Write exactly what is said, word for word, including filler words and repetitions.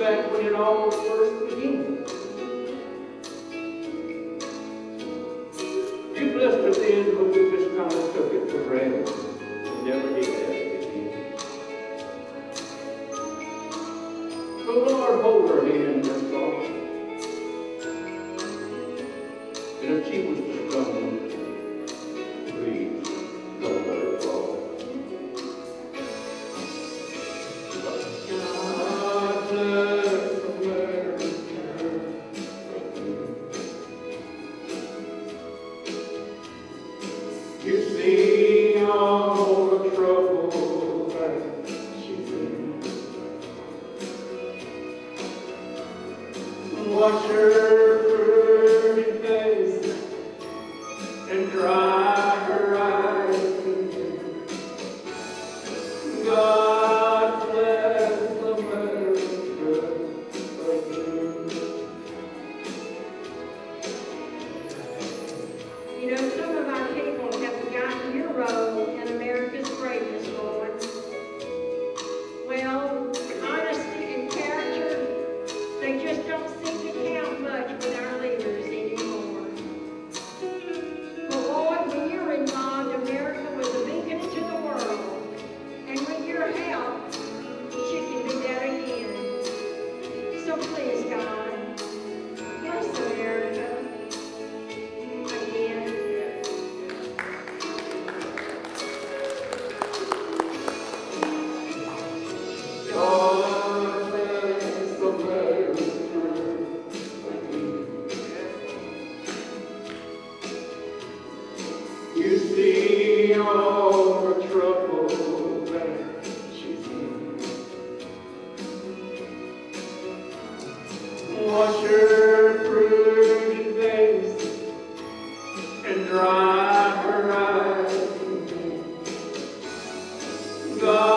back when it all first began. You blessed us then, but we just kind of took it for granted. We never did that again. So Lord, hold her hand, that's all. And if she was to stumble, please don't let her fall. God bless America. You see all the trouble that she's in. Watch her pretty face and dry her eyes. God bless America again. You know, some of our people have forgotten your role in America's greatness, Lord. Well, honesty and character, they just don't seem to count much with our leaders anymore. But Lord, when you're involved, America was a beacon to the world. And with your help, she can do that again. So please, God, bless America again. God bless America. You see all the trouble that she's in. Wash her pretty face and dry her eyes. God